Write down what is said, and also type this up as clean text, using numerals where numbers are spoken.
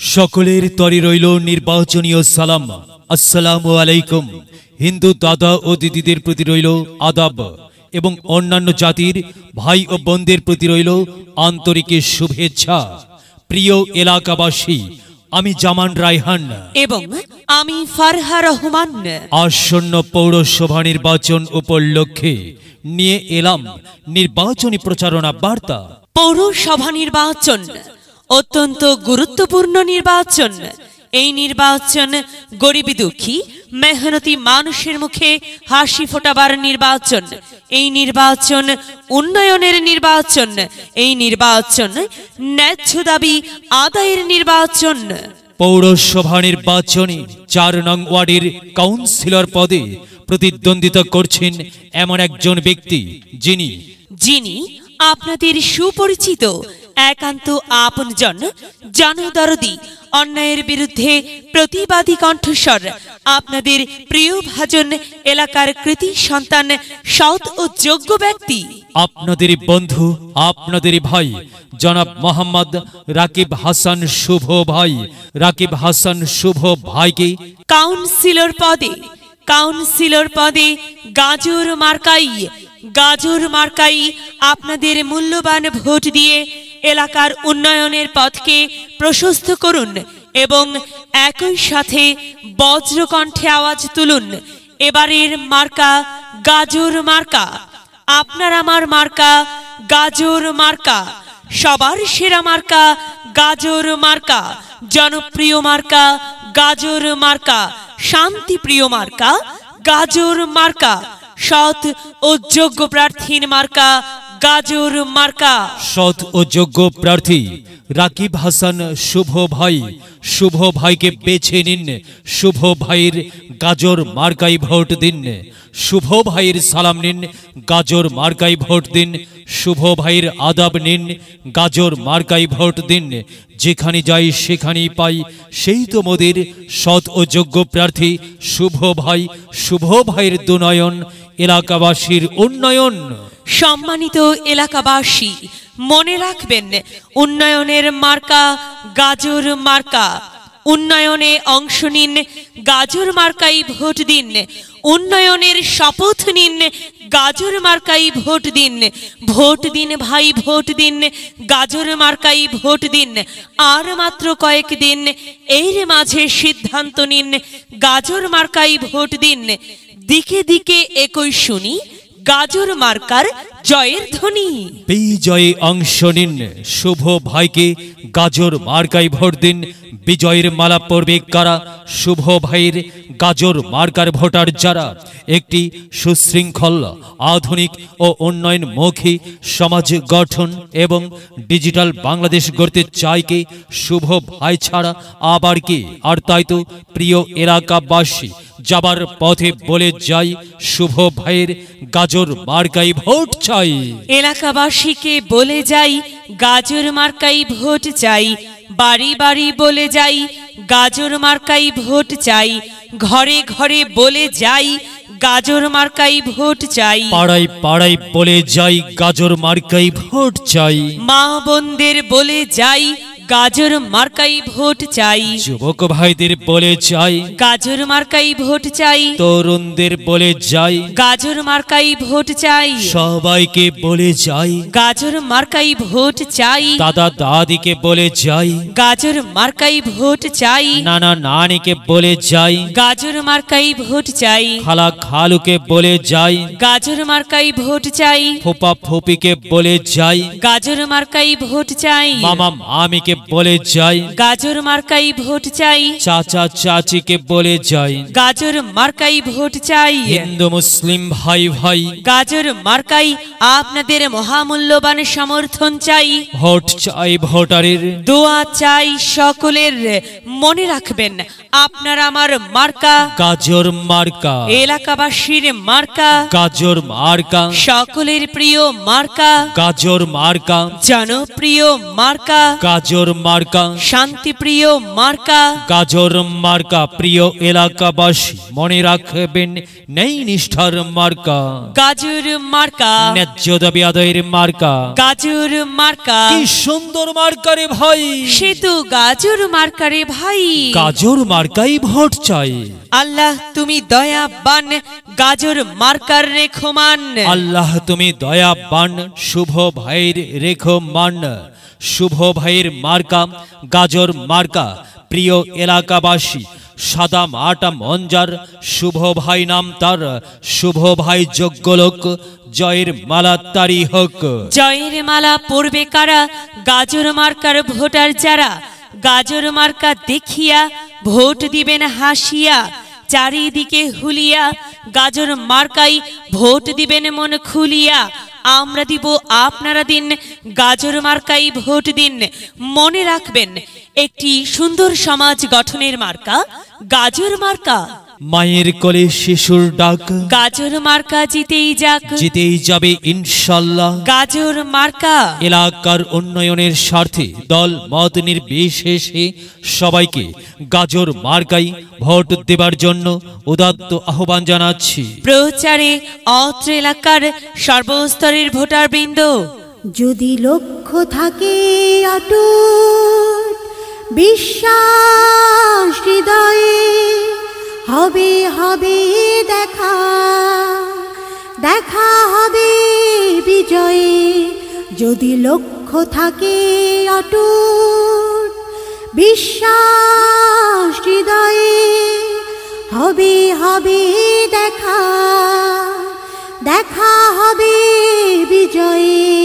সকলের তরে রইল নির্বাচনীয় সালাম। আসসালামু আলাইকুম। হিন্দু দাদা ও দিদিদের প্রতি রইল আদাব এবং অন্যান্য জাতির ভাই ও বোনদের প্রতি রইল আন্তরিক শুভেচ্ছা। প্রিয় এলাকাবাসী, আমি জামান রায়হান এবং আমি ফারহা রহমান আসন্ন পৌরসভা নির্বাচন উপলক্ষে নিয়ে এলাম নির্বাচনী প্রচারণা বার্তা। পৌরসভা নির্বাচন অত্যন্ত গুরুত্বপূর্ণ নির্বাচন। এই নির্বাচন গরিবী দুঃখী মেহনতি মানুষের মুখে হাসি ফোটাবার নির্বাচন। এই নির্বাচন উন্নয়নের নির্বাচন। এই নির্বাচন ন্যায্য দাবি আদায়ের নির্বাচন। পৌরসভা নির্বাচনে ৪ নং ওয়ার্ডের কাউন্সিলর পদে প্রতিদ্বন্দ্বিতা করছেন এমন একজন ব্যক্তি যিনি আপনাদের সুপরিচিত একান্ত আপনজন, জনদরদি, অন্যায়ের বিরুদ্ধে প্রতিবাদী কণ্ঠস্বর, আপনাদের প্রিয় ভাজন, এলাকার কৃতি সন্তান, সৎ ও যোগ্য ব্যক্তি, আপনাদের বন্ধু, আপনাদের ভাই জনাব মোহাম্মদ রাকিব হাসান শুভ ভাই। রাকিব হাসান শুভ ভাইকে কাউন্সিলর পদে গাজর মার্কাই আপনাদের মূল্যবান ভোট দিয়ে এলাকার উন্নয়নের পথকে প্রশস্ত করুন এবং একই সাথে বজ্রকণ্ঠে আওয়াজ তুলুন, এবারের মার্কা গাজর মার্কা। আপনার আমার মার্কা গাজর মার্কা, সবার সেরা মার্কা গাজর মার্কা, জনপ্রিয় মার্কা গাজর মার্কা, শান্তিপ্রিয় মার্কা গাজর মার্কা, সৎ ও যোগ্য প্রার্থীর মার্কা গাজর মার্কা। সৎ ও যোগ্য প্রার্থী রাকিব হাসান শুভ ভাই। শুভ ভাইকে বেছে নিন। শুভ ভাইয়ের গাজর মার্কাই ভোট দিন। শুভ ভাইয়ের সালাম নিন, গাজর মার্কাই ভোট দিন। শুভ ভাইয়ের আদাব নিন, গাজর মার্কাই ভোট দিন। যেখানে যাই সেখানেই পাই, সেই তো মোদের সৎ ও যোগ্য প্রার্থী শুভ ভাই। শুভ ভাইয়ের দুনয়ন, এলাকাবাসীর উন্নয়ন। সম্মানিত এলাকাবাসী, মনে রাখবেন, উন্নয়নের মার্কা গাজর মার্কা। উন্নয়নে অংশ নিন, গাজর মার্কাই ভোট দিন। উন্নয়নের শপথ নিন, গাজর মার্কাই ভোট দিন। ভোট দিন ভাই, ভোট দিন, গাজর মার্কাই ভোট দিন। আর মাত্র কয়েকদিন, এর মাঝে সিদ্ধান্ত নিন, গাজর মার্কাই ভোট দিন। দিকে দিকে একই শুনি, গাজর মার্কার জয়ের ধ্বনি। বিজয়ে অংশ নিন, শুভ ভাইকে গাজর মার্কাই ভোট দিন। বিজয়ের মালা পরবে কারা? শুভ ভাইয়ের গাজর মার্কার ভোটার যারা একটি সুশৃঙ্খল, আধুনিক ও উন্নয়নমুখী সমাজ গঠন এবং ডিজিটাল বাংলাদেশ গড়তে চায় কে? শুভ ভাই ছাড়া আবার কে? আর তাই তো প্রিয় এলাকাবাসী, যাবার পথে বলে যাই, শুভ ভাইয়ের গাজর মার্কাই ভোট চাই। এলাকাবাসীকে বলে যাই, গাজর মার্কাই ভোট চাই। বাড়ি বাড়ি বলে যাই, গাজর মার্কাই ভোট চাই। ঘরে ঘরে বলে যাই, গাজর মার্কাই ভোট চাই। পাড়ায় পাড়ায় বলে যাই, গাজর মার্কাই ভোট চাই। মা বোনদের বলে যাই, গাজর মার্কাই ভোট চাই। যুবক ভাইদের বলে যাই, গাজর মার্কাই ভোট চাই। তরুণদের বলে যাই, গাজর মার্কাই ভোট চাই। সবাইকে বলে যাই, গাজর মার্কাই ভোট চাই। দাদা দাদিকে বলে যাই, গাজর মার্কাই ভোট চাই। নানা নানিকে বলে যাই, গাজর মার্কাই ভোট চাই। খালা খালুকে বলে যাই, গাজর মার্কাই ভোট চাই। ফুপা ফুপিকে বলে যাই, গাজর মার্কাই ভোট চাই। মামা মামিকে বলে যাই, গাজর মার্কাই ভোট চাই। চাচা চাচিকে বলে যাই, গাজর মার্কাই ভোট চাই। হিন্দু মুসলিম ভাই ভাই, গাজর মার্কাই আপনাদের মহামূল্যবান সমর্থন চাই। ভোট চাই ভোটারের, দোয়া চাই সকলের। মনে রাখবেন, আপনার আমার মার্কা গাজর মার্কা। এলাকাবাসীর মার্কা গাজর মার্কা। সকলের প্রিয় মার্কা গাজর মার্কা। জনপ্রিয় মার্কা গাজর মার্কা, শান্তিপ্রিয় মার্কা, গাজর মার্কা। প্রিয় এলাকাবাসী মনে রাখবেন, নেই নিষ্ঠার মার্কা, গাজর মার্কা, ন্যায্য দাবি আদায়ের মার্কা। গাজর মার্কা। কি সুন্দর মার্কা রে ভাই, সে তো গাজর মার্কারে ভাই। গাজর মার্কাই ভোট চাই। আল্লাহ তুমি দয়াবান, গাজর মার্কার রেখমান। আল্লাহ তুমি দয়াবান, শুভ ভাইয়ের রেখো মান। শুভ ভাইয়ের মার্কা গাজর মার্কা। প্রিয় এলাকাবাসী, সাদা মাটা মঞ্জার, শুভ ভাই নাম তার। শুভ ভাই যোগ্য লোক, জয়ের মালা তারি হোক। জয়ের মালা পড়বে কারা, গাজর মার্কার ভোটার যারা। গাজর মার্কা দেখিয়া ভোট দিবেন হাসিয়া, চারিদিকে হুলিয়া গাজর মার্কাই ভোট দিবেন মন খুলিয়া। আমরা দিব আপনারা দিন, গাজর মার্কাই ভোট দিন। মনে রাখবেন, একটি সুন্দর সমাজ গঠনের মার্কা গাজর মার্কা। মায়ের কোলে শিশুর ডাক, গাজর মার্কা জিতেই যাক, জিতেই যাবে ইনশাল্লাহ। গাজর মার্কা। এলাকার উন্নয়নের স্বার্থে দল মত নির্বিশেষে সবাইকে গাজর মার্কাই ভোট দেবার জন্য উদাত্ত আহ্বান জানাচ্ছি। প্রচারে অত্র এলাকার সর্বস্তরের ভোটার বৃন্দ। যদি লক্ষ্য থাকে অটুট বিশ্বাস হৃদয়ে, হবে হবে দেখা, দেখা হবে বিজয়ে। যদি লক্ষ্য থাকে অটুট বিশ্বাস হৃদয়ে, হবে হবে দেখা, দেখা হবে বিজয়ে।